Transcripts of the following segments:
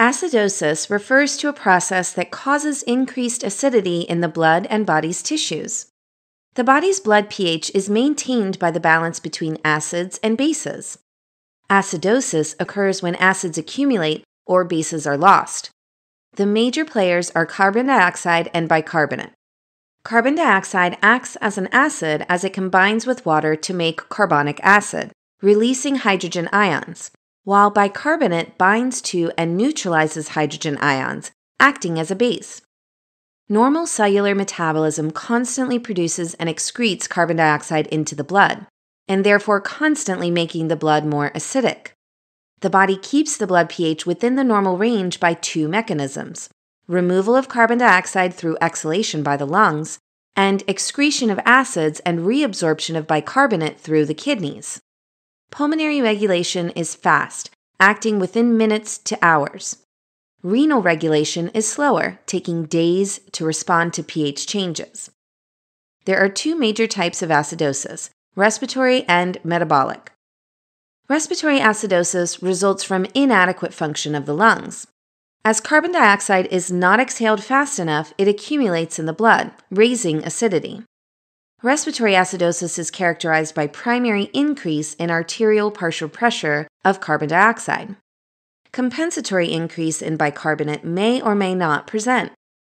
Acidosis refers to a process that causes increased acidity in the blood and body's tissues. The body's blood pH is maintained by the balance between acids and bases. Acidosis occurs when acids accumulate or bases are lost. The major players are carbon dioxide and bicarbonate. Carbon dioxide acts as an acid as it combines with water to make carbonic acid, releasing hydrogen ions, while bicarbonate binds to and neutralizes hydrogen ions, acting as a base. Normal cellular metabolism constantly produces and excretes carbon dioxide into the blood, and therefore constantly making the blood more acidic. The body keeps the blood pH within the normal range by two mechanisms: removal of carbon dioxide through exhalation by the lungs, and excretion of acids and reabsorption of bicarbonate through the kidneys. Pulmonary regulation is fast, acting within minutes to hours. Renal regulation is slower, taking days to respond to pH changes. There are two major types of acidosis: respiratory and metabolic. Respiratory acidosis results from inadequate function of the lungs. As carbon dioxide is not exhaled fast enough, it accumulates in the blood, raising acidity. Respiratory acidosis is characterized by primary increase in arterial partial pressure of carbon dioxide. Compensatory increase in bicarbonate may or may not present.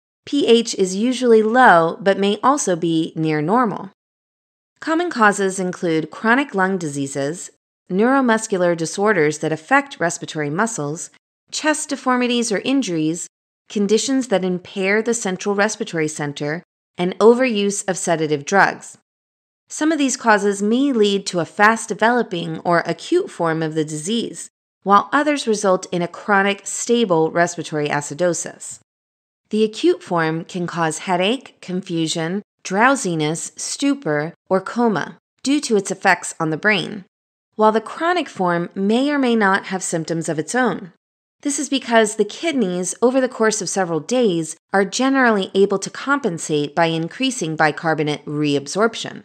pH is usually low but may also be near normal. Common causes include chronic lung diseases, neuromuscular disorders that affect respiratory muscles, chest deformities or injuries, conditions that impair the central respiratory center, and overuse of sedative drugs. Some of these causes may lead to a fast-developing or acute form of the disease, while others result in a chronic, stable respiratory acidosis. The acute form can cause headache, confusion, drowsiness, stupor, or coma due to its effects on the brain, while the chronic form may or may not have symptoms of its own. This is because the kidneys, over the course of several days, are generally able to compensate by increasing bicarbonate reabsorption.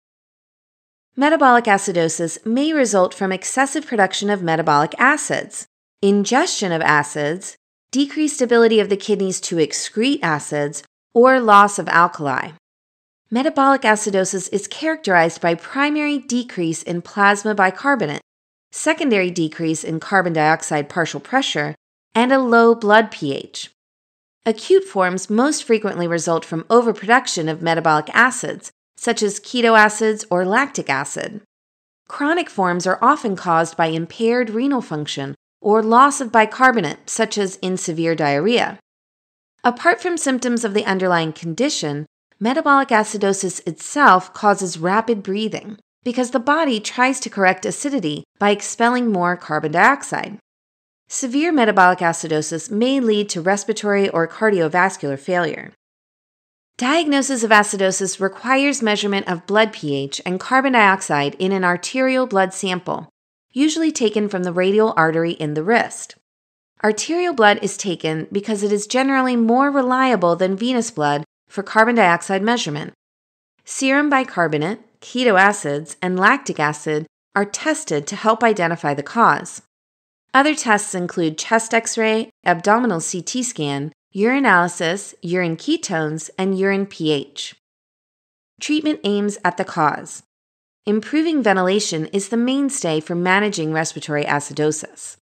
Metabolic acidosis may result from excessive production of metabolic acids, ingestion of acids, decreased ability of the kidneys to excrete acids, or loss of alkali. Metabolic acidosis is characterized by primary decrease in plasma bicarbonate, secondary decrease in carbon dioxide partial pressure, and a low blood pH. Acute forms most frequently result from overproduction of metabolic acids, such as keto acids or lactic acid. Chronic forms are often caused by impaired renal function or loss of bicarbonate, such as in severe diarrhea. Apart from symptoms of the underlying condition, metabolic acidosis itself causes rapid breathing because the body tries to correct acidity by expelling more carbon dioxide. Severe metabolic acidosis may lead to respiratory or cardiovascular failure. Diagnosis of acidosis requires measurement of blood pH and carbon dioxide in an arterial blood sample, usually taken from the radial artery in the wrist. Arterial blood is taken because it is generally more reliable than venous blood for carbon dioxide measurement. Serum bicarbonate, keto acids, and lactic acid are tested to help identify the cause. Other tests include chest X-ray, abdominal CT scan, urinalysis, urine ketones, and urine pH. Treatment aims at the cause. Improving ventilation is the mainstay for managing respiratory acidosis.